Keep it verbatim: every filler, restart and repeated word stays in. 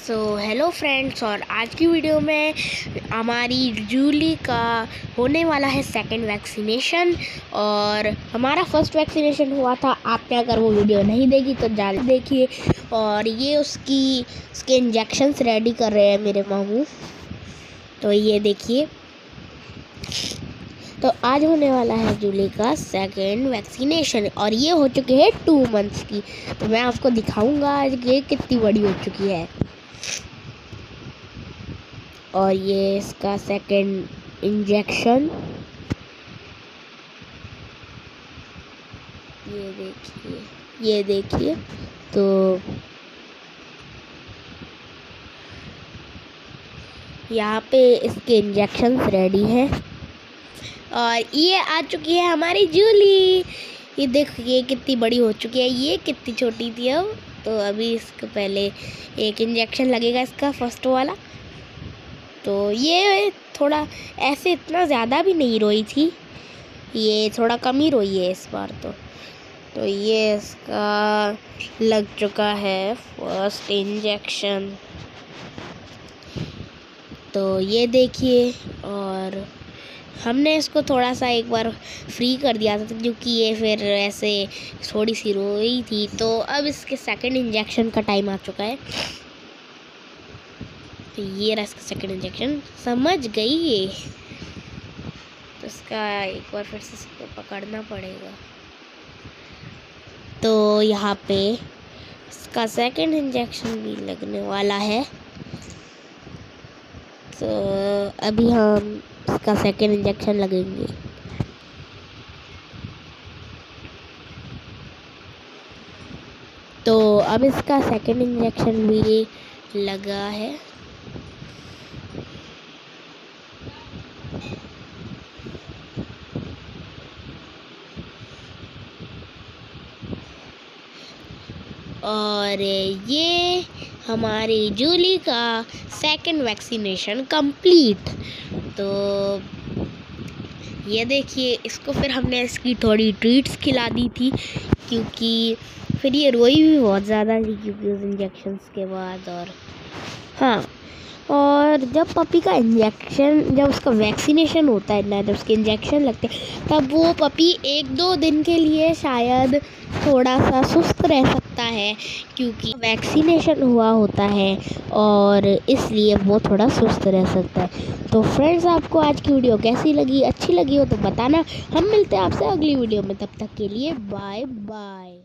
So hello friends, और आज की वीडियो में हमारी जूली का होने वाला है सेकंड वैक्सीनेशन। और हमारा फर्स्ट वैक्सीनेशन हुआ था। आपने अगर वो वीडियो नहीं देखी तो जल्दी देखिए। और ये उसकी उसके इंजेक्शन्स रेडी कर रहे हैं मेरे मामू, तो ये देखिए। तो आज होने वाला है जूली का सेकंड वैक्सीनेशन, और ये हो चुकी है टू मंथ्स की। तो मैं आपको दिखाऊंगा आज ये कितनी बड़ी हो चुकी है। और ये इसका सेकंड इंजेक्शन, ये देखिए ये देखिए तो यहाँ पे इसके इंजेक्शन्स रेडी हैं। और ये आ चुकी है हमारी जूली। ये देखिए कितनी बड़ी हो चुकी है, ये कितनी छोटी थी अब। तो अभी इसको पहले एक इंजेक्शन लगेगा, इसका फर्स्ट वाला। तो ये थोड़ा ऐसे इतना ज़्यादा भी नहीं रोई थी, ये थोड़ा कम ही रोई है इस बार। तो तो ये इसका लग चुका है फर्स्ट इंजेक्शन। तो ये देखिए, और हमने इसको थोड़ा सा एक बार फ्री कर दिया था क्योंकि ये फिर ऐसे थोड़ी सी रोई थी। तो अब इसके सेकंड इंजेक्शन का टाइम आ चुका है। तो ये रहा इसका सेकंड इंजेक्शन, समझ गई ये। तो इसका एक बार फिर से इसको पकड़ना पड़ेगा। तो यहाँ पे इसका सेकंड इंजेक्शन भी लगने वाला है। तो अभी हम इसका सेकंड इंजेक्शन लगेंगे। तो अब इसका सेकंड इंजेक्शन भी लगा है। और ये हमारी जूली का सेकंड वैक्सीनेशन कंप्लीट। तो ये देखिए, इसको फिर हमने इसकी थोड़ी ट्रीट्स खिला दी थी क्योंकि फिर ये रोई भी बहुत ज़्यादा थी क्योंकि उस इंजेक्शन्स के बाद। और हाँ, और जब पपी का इंजेक्शन जब उसका वैक्सीनेशन होता है ना, जब उसके इंजेक्शन लगते हैं, तब वो पपी एक दो दिन के लिए शायद थोड़ा सा सुस्त रह सकता है क्योंकि वैक्सीनेशन हुआ होता है, और इसलिए वो थोड़ा सुस्त रह सकता है। तो फ्रेंड्स, आपको आज की वीडियो कैसी लगी? अच्छी लगी हो तो बताना। हम मिलते हैं आपसे अगली वीडियो में, तब तक के लिए बाय बाय।